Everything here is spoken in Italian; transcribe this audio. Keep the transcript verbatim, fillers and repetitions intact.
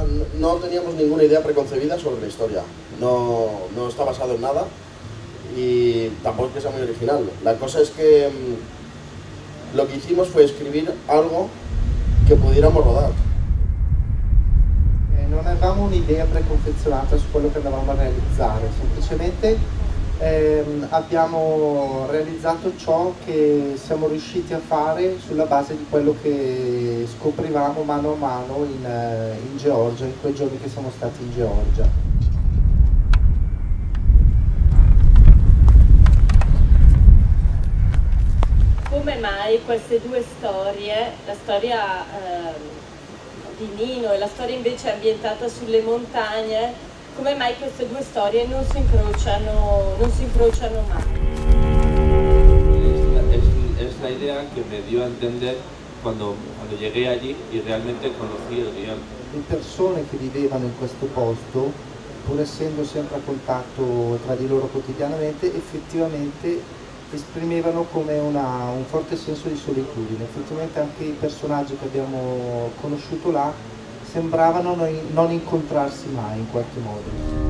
no teníamos ninguna idea preconcebida sobre la historia, no, no está basado en nada y tampoco es que sea muy original. La cosa es que mmm, lo que hicimos fue escribir algo che pudiéramos rodare. Eh, non avevamo un'idea preconfezionata su quello che andavamo a realizzare, semplicemente ehm, abbiamo realizzato ciò che siamo riusciti a fare sulla base di quello che scoprivamo mano a mano in, in Georgia, in quei giorni che siamo stati in Georgia. Come mai queste due storie, la storia eh, di Nino e la storia invece ambientata sulle montagne, come mai queste due storie non si incrociano, non si incrociano mai? Es, es, es la idea que me dio a entender cuando, cuando llegué allí y realmente conocí el guión. Le persone che vivevano in questo posto, pur essendo sempre a contatto tra di loro quotidianamente, effettivamente esprimevano come una, un forte senso di solitudine. Effettivamente anche i personaggi che abbiamo conosciuto là sembravano non incontrarsi mai in qualche modo.